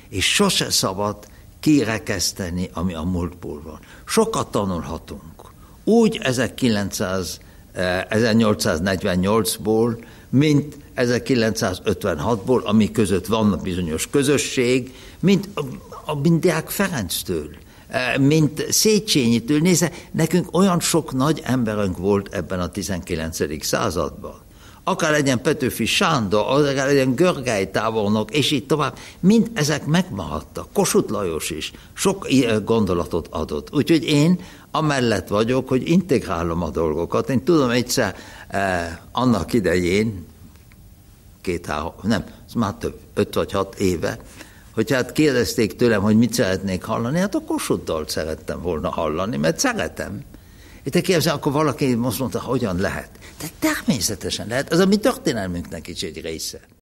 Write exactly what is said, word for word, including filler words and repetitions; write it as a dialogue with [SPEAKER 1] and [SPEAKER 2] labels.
[SPEAKER 1] és sose szabad kirekeszteni, ami a múltból van. Sokat tanulhatunk. Úgy ezernyolcszáznegyvennyolcból, mint ezerkilencszázötvenhatból, ami között van bizonyos közösség, mint a Deák Ferenctől, mint Széchenyitől. Nézze, nekünk olyan sok nagy emberünk volt ebben a tizenkilencedik században. Akár legyen Petőfi Sándor, akár legyen Görgely tábornok, és így tovább, mind ezek megmaradtak. Kossuth Lajos is sok gondolatot adott. Úgyhogy én amellett vagyok, hogy integrálom a dolgokat. Én tudom egyszer eh, annak idején, két-három, nem, ez már több, öt vagy hat éve, hogy hát kérdezték tőlem, hogy mit szeretnék hallani, hát a Kossuth dalt szerettem volna hallani, mert szeretem. És te kérdezem, akkor valaki most mondta, hogyan lehet. De természetesen lehet, ez a mi történelmünknek is egy része.